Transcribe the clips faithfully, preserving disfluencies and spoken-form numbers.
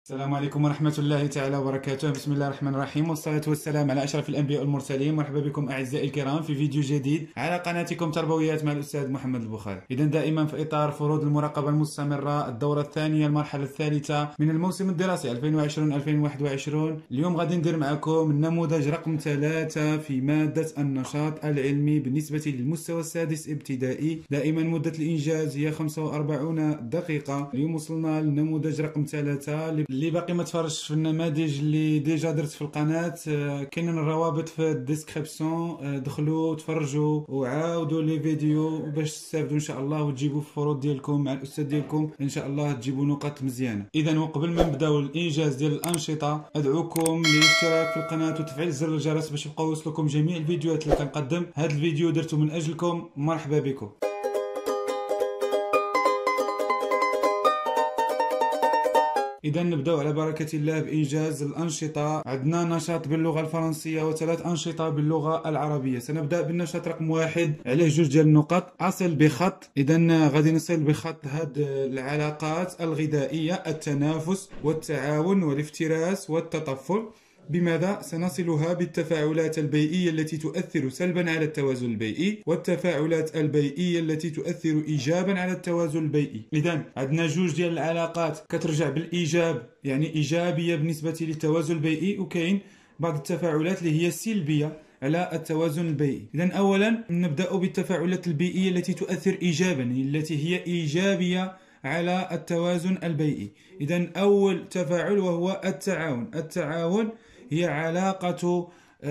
السلام عليكم ورحمة الله تعالى وبركاته. بسم الله الرحمن الرحيم، والصلاة والسلام على أشرف الأنبياء والمرسلين. مرحبا بكم أعزائي الكرام في فيديو جديد على قناتكم تربويات مع الأستاذ محمد البخاري. إذا دائما في إطار فروض المراقبة المستمرة، الدورة الثانية المرحلة الثالثة من الموسم الدراسي ألفين وعشرين ألفين وواحد وعشرين. اليوم غادي ندير معكم النموذج رقم ثلاثة في مادة النشاط العلمي بالنسبة للمستوى السادس ابتدائي. دائما مدة الإنجاز هي خمسة وأربعين دقيقة. اليوم وصلنا للنموذج رقم ثلاثة. اللي باقي ما تفرجش في النماذج اللي ديجا درت في القناه، كاينين الروابط في الديسكريبسيون، دخلوا تفرجوا وعاودوا لي فيديو باش تستافدوا ان شاء الله وتجيبوا في الفروض ديالكم مع الاستاذ ديالكم ان شاء الله تجيبوا نقاط مزيانه. اذا وقبل ما نبداو الانجاز ديال الانشطه، ادعوكم للاشتراك في القناه وتفعيل زر الجرس باش يبقاو يوصلكم جميع الفيديوهات اللي كنقدم. هذا الفيديو درته من اجلكم، مرحبا بكم. إذا نبداو على بركة الله بإنجاز الأنشطة. عندنا نشاط باللغة الفرنسية وثلاث أنشطة باللغة العربية. سنبدأ بالنشاط رقم واحد، عليه جوج ديال النقط. أصل بخط. إذا غادي نصل بخط هاد العلاقات الغذائية: التنافس والتعاون والافتراس والتطفل. بماذا؟ سنصلها بالتفاعلات البيئية التي تؤثر سلبا على التوازن البيئي والتفاعلات البيئية التي تؤثر إيجابا على التوازن البيئي. إذا عندنا جوج ديال العلاقات كترجع بالإيجاب، يعني إيجابية بالنسبة للتوازن البيئي، وكاين بعض التفاعلات اللي هي سلبية على التوازن البيئي. إذا أولا نبدأ بالتفاعلات البيئية التي تؤثر إيجابا، التي هي إيجابية على التوازن البيئي. إذا أول تفاعل وهو التعاون. التعاون هي علاقة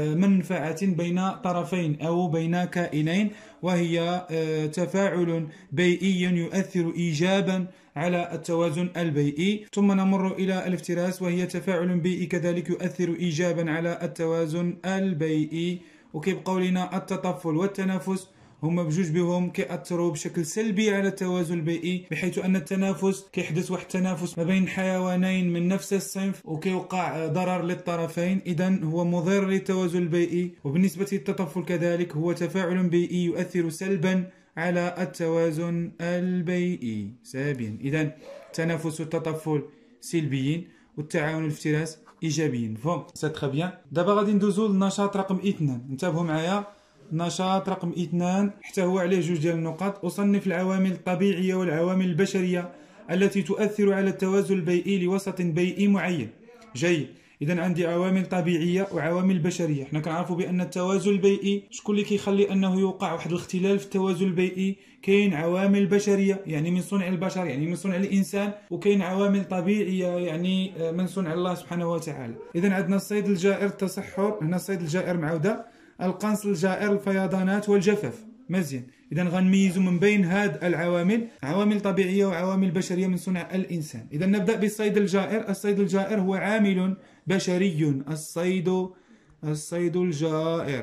منفعة بين طرفين أو بين كائنين، وهي تفاعل بيئي يؤثر إيجابا على التوازن البيئي. ثم نمر إلى الافتراس، وهي تفاعل بيئي كذلك يؤثر إيجابا على التوازن البيئي. وكيبقاو لنا التطفل والتنافس، هما بجوج بهم كيأثروا بشكل سلبي على التوازن البيئي، بحيث أن التنافس كيحدث واحد التنافس ما بين حيوانين من نفس الصنف وكيوقع ضرر للطرفين، إذا هو مضر للتوازن البيئي. وبالنسبة للتطفل كذلك هو تفاعل بيئي يؤثر سلبا على التوازن البيئي. سابيا، إذا التنافس والتطفل سلبيين والتعاون والافتراس إيجابيين. فهم سي تري بيان. دابا غادي ندوزو للنشاط رقم اثنان. انتبهوا معايا، نشاط رقم اثنان حتى هو عليه جوج ديال النقاط. أصنف العوامل الطبيعية والعوامل البشرية التي تؤثر على التوازن البيئي لوسط بيئي معين. جيد. إذا عندي عوامل طبيعية وعوامل بشرية. حنا كنعرفوا بأن التوازن البيئي شكون اللي كيخلي أنه يوقع واحد الاختلال في التوازن البيئي؟ كاين عوامل بشرية يعني من صنع البشر، يعني من صنع الإنسان، وكاين عوامل طبيعية يعني من صنع الله سبحانه وتعالى. إذا عندنا الصيد الجائر، التصحر، هنا الصيد الجائر معودة، القنص الجائر، الفيضانات والجفاف. مزيان. إذا غنميزوا من بين هاد العوامل عوامل طبيعية وعوامل بشرية من صنع الإنسان. إذا نبدأ بالصيد الجائر. الصيد الجائر هو عامل بشري. الصيد الصيد الجائر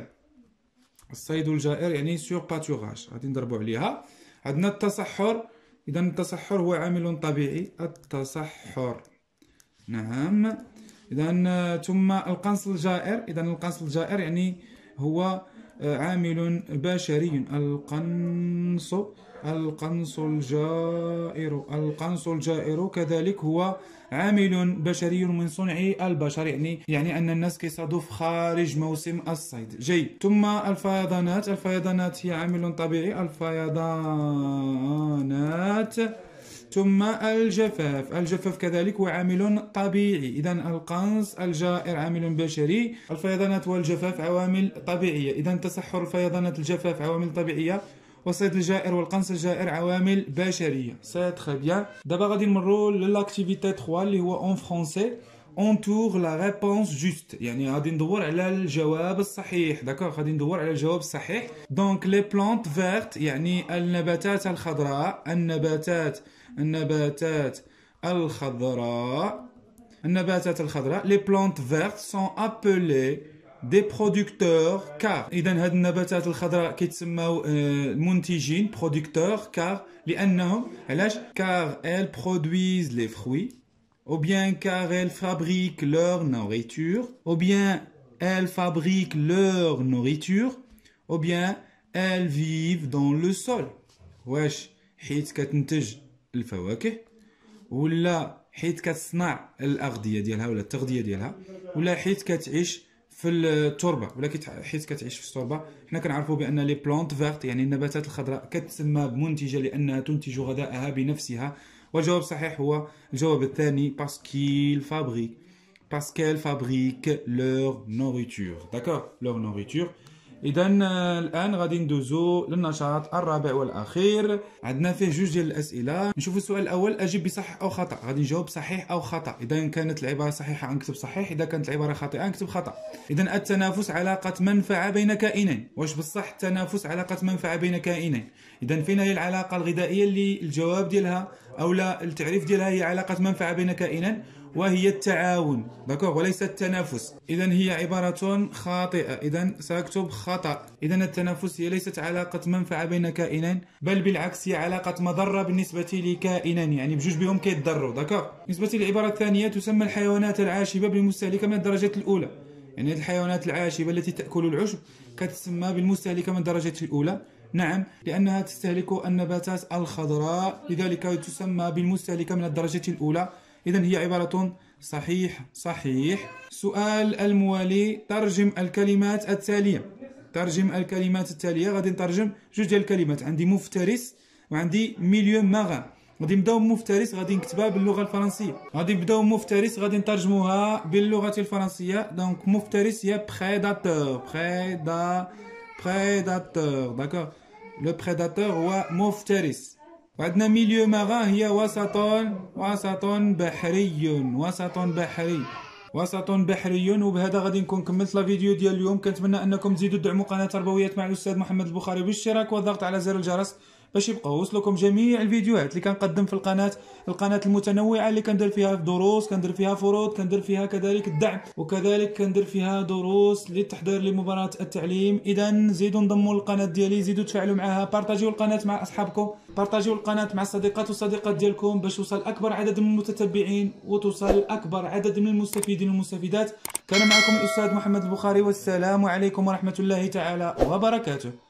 الصيد الجائر يعني سور باتوغاج، غادي نضربوا عليها. عندنا التصحر. إذا التصحر هو عامل طبيعي. التصحر، نعم. إذا ثم القنص الجائر. إذا القنص الجائر يعني هو عامل بشري. القنص القنص الجائر القنص الجائر كذلك هو عامل بشري من صنع البشر، يعني يعني أن الناس كيصطادوا خارج موسم الصيد. جيد. ثم الفيضانات. الفيضانات هي عامل طبيعي. الفيضانات. ثم الجفاف. الجفاف كذلك هو عامل طبيعي. إذا القنص الجائر عامل بشري، الفيضانات والجفاف عوامل طبيعية. إذا تصحر الفيضانات الجفاف عوامل طبيعية، والصيد الجائر والقنص الجائر عوامل بشرية. سي تري بيان. دابا غادي نمروا للاكتيفيتي ثلاثة اللي هو اون فرونسي. انتور لا ريبونس جوست، يعني غادي ندور على الجواب الصحيح. داكوغ، غادي ندور على الجواب الصحيح. دونك لي بلانت فيرت يعني النباتات الخضراء. النباتات النباتات الخضراء النباتات الخضراء لي بلانت فيرت سون ابلي دي برودكتور كار. اذا هاد النباتات الخضراء كيتسموا منتجين، برودكتور، كار لانهم علاش؟ كار elles produisent les fruits, ou bien car elles fabriquent leur nourriture, ou bien elles fabriquent leur nourriture, ou bien elles vivent dans le sol. واش حيت كتنتج الفواكه، ولا حيت كتصنع الاغذيه ديالها ولا التغذيه ديالها، ولا حيت كتعيش في التربه، ولا حيت كتعيش في التربه. حنا كنعرفوا بان لي بلانت فيرت يعني النباتات الخضراء كتسمى بمنتجه لانها تنتج غذاءها بنفسها. والجواب الصحيح هو الجواب الثاني، باسكيل فابريك باسكيل فابريك لور نوريتور. داكور، لور نوريتور. اذا الان غادي ندوزو للنشاط الرابع والاخير، عندنا فيه جوج ديال الاسئله. نشوف السؤال الاول، اجب بصح او خطا. غادي نجاوب صحيح او خطا. اذا كانت العباره صحيحه غنكتب صحيح، اذا كانت العباره خاطئه نكتب خطا. اذا التنافس علاقه منفعه بين كائنين. واش بصح التنافس علاقه منفعه بين كائنين؟ اذا فين هي العلاقه الغذائيه اللي الجواب ديالها او لا التعريف ديالها هي علاقه منفعه بين كائنين، وهي التعاون. داكوغ، وليس التنافس. اذا هي عباره خاطئه، اذا ساكتب خطا. اذا التنافس هي ليست علاقه منفعه بين كائنين، بل بالعكس هي علاقه مضره بالنسبه لكائنين، يعني بجوج بهم كيتضروا. داكوغ. بالنسبه للعباره الثانيه، تسمى الحيوانات العاشبه بالمستهلكه من الدرجه الاولى. يعني الحيوانات العاشبه التي تاكل العشب كتسمى بالمستهلكه من الدرجه الاولى. نعم، لانها تستهلك النباتات الخضراء، لذلك تسمى بالمستهلكه من الدرجه الاولى. إذن هي عبارة صحيح صحيح. سؤال الموالي، ترجم الكلمات التالية. ترجم الكلمات التالية. غادي نترجم جوج ديال الكلمات، عندي مفترس وعندي ميليو ماران. غادي نبداو بمفترس، غادي نكتبها باللغة الفرنسية. غادي نبداو بمفترس، غادي نترجموها باللغة الفرنسية. دونك مفترس هي بريداتور. بريدا بريداتور. داكور، لو بريداتور هو مفترس. وعندنا ميليو ماران هي وسط وسط بحري. وسط بحري وسط بحري. وبهذا غادي نكون كملت لا فيديو ديال اليوم. كنتمنى انكم تزيدوا تدعموا قناه تربويات مع الاستاذ محمد البخاري بالاشتراك والضغط على زر الجرس باش يبقاو يوصلكم جميع الفيديوهات اللي كنقدم في القناه. القناه المتنوعه اللي كندير فيها دروس، كندير فيها فروض، كندير فيها كذلك الدعم، وكذلك كندير فيها دروس للتحضير لمباراه التعليم. اذا زيدوا انضموا للقناه ديالي، زيدوا تفاعلوا معها، بارطاجيو القناه مع اصحابكم، بارطاجيو القناه مع الصديقات والصديقات ديالكم باش توصل اكبر عدد من المتتبعين وتوصل اكبر عدد من المستفيدين والمستفيدات. كان معكم الاستاذ محمد البخاري، والسلام عليكم ورحمه الله تعالى وبركاته.